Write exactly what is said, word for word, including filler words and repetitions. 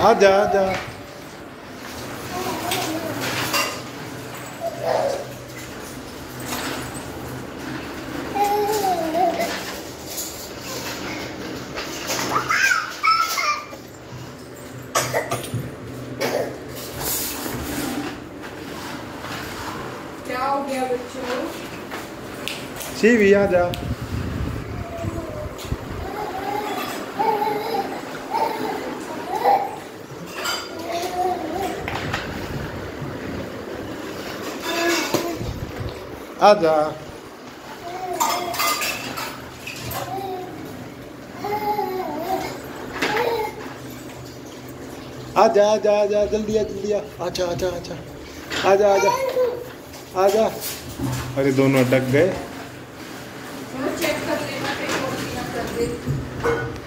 आजा आजा। क्या हो गया बच्चों? शिवी आजा। आजा। आजा आजा आजा जल्दी आ जल्दी आ। आजा आजा आजा आजा आजा आजा। अरे दोनों अटक गए। चेक कर लेना, कर दे।